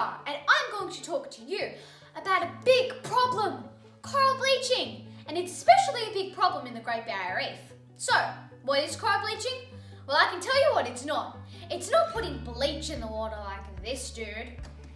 Zara, and I'm going to talk to you about a big problem, coral bleaching, and it's especially a big problem in the Great Barrier Reef. So, what is coral bleaching? Well, I can tell you what it's not. It's not putting bleach in the water like this dude.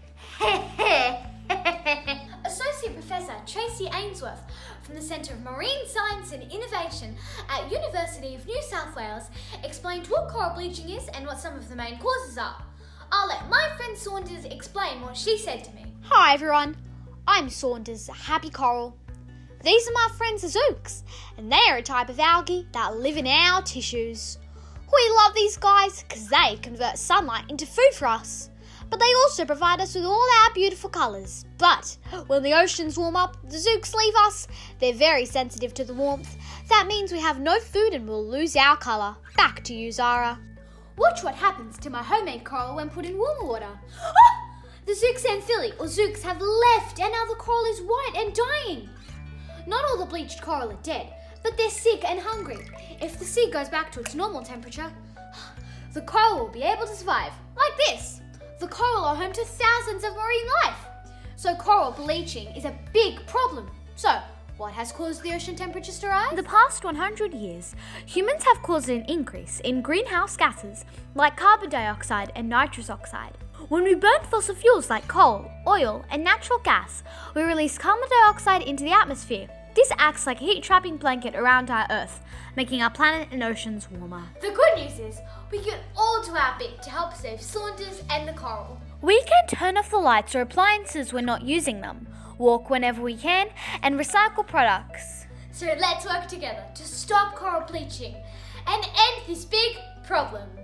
Associate Professor Tracy Ainsworth from the Centre of Marine Science and Innovation at University of New South Wales explained what coral bleaching is and what some of the main causes are. I'll let my friend Saunders explain what she said to me. Hi everyone, I'm Saunders, Happy Coral. These are my friends the zooks, and they're a type of algae that live in our tissues. We love these guys because they convert sunlight into food for us. But they also provide us with all our beautiful colours. But when the oceans warm up, the zooks leave us. They're very sensitive to the warmth. That means we have no food and we'll lose our colour. Back to you, Zara. Watch what happens to my homemade coral when put in warmer water. Ah! The zooxanthellae or zooks have left and now the coral is white and dying. Not all the bleached coral are dead, but they're sick and hungry. If the sea goes back to its normal temperature, the coral will be able to survive, like this. The coral are home to thousands of marine life. So coral bleaching is a big problem. So, what has caused the ocean temperatures to rise? In the past 100 years, humans have caused an increase in greenhouse gases like carbon dioxide and nitrous oxide. When we burn fossil fuels like coal, oil, and natural gas, we release carbon dioxide into the atmosphere. This acts like a heat-trapping blanket around our Earth, making our planet and oceans warmer. The good news is, we can all do our bit to help save Saunders and the coral. We can turn off the lights or appliances when not using them, walk whenever we can, and recycle products. So let's work together to stop coral bleaching and end this big problem.